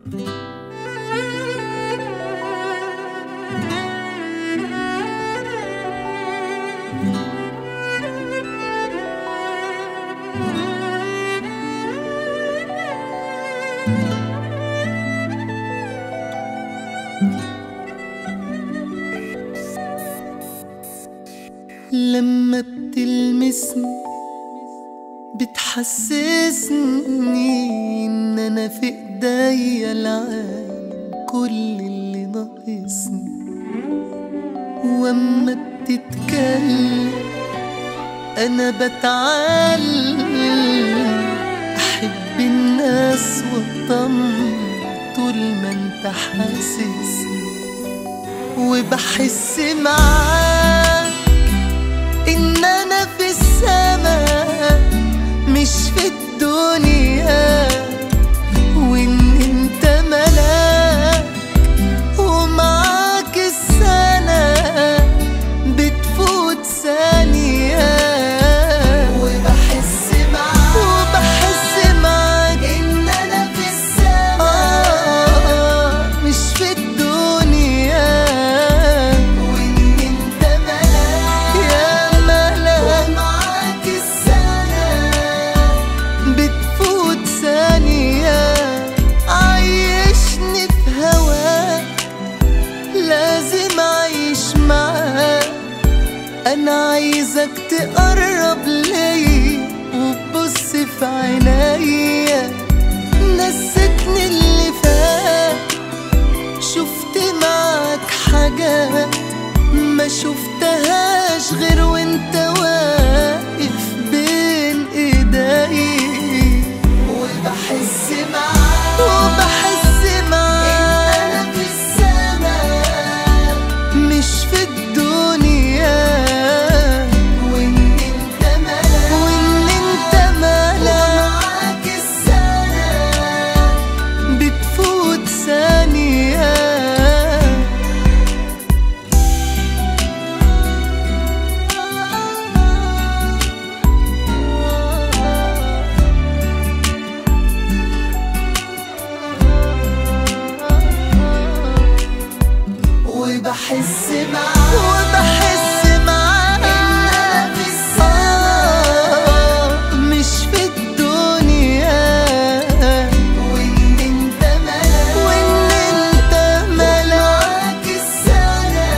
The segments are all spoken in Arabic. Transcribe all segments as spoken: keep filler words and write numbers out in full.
لما بتلمسني بتحسسني ان انا في ايديا العالم كل اللي ناقصني. واما بتتكلم انا بتعلم احب الناس واطمن طول ما انت حاسسني. وبحس معاك إن أنا في السماء مش في الدنيا، وإن أنت ملاك ومعاك السنة بتفوت ثانية. وبحس معاك وبحس معاك إن أنا في السماء آه مش في الدنيا، وإن أنت ملاك يا ومعاك السنة بتفوت ثانية. عايشني في هواك لازم أعيش معاك. أنا عايزك تقرب ليا وتبص في عينيا. نسيتني اللي فات، شفت معاك حاجات ما شفتهاش غير وانت واقف بين ايدي. وبحس معاك وبحس معاك ان انا في السماء مش في الدنيا، وان انت ملاك وان انت ملاك ومعاك السنة بتفوت ثانية. وبحس معاك وبحس معاك إن أنا في السماء مش في الدنيا، وإن أنت ملاك وإن أنت ملاك السنة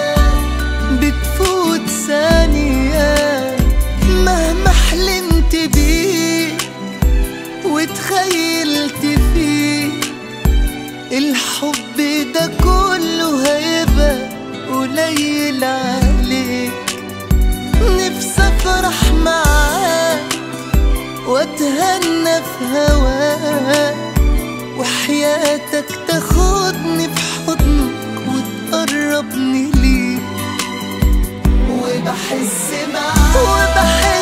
بتفوت ثانية. مهما حلمت بيك وتخيلت فيك الحب ده كله هيبقى قليل عليك. نفسي افرح معاك واتهنى في هواك، وحياتك تاخدني في حضنك وتقربني ليك. وبحس معاك وبحس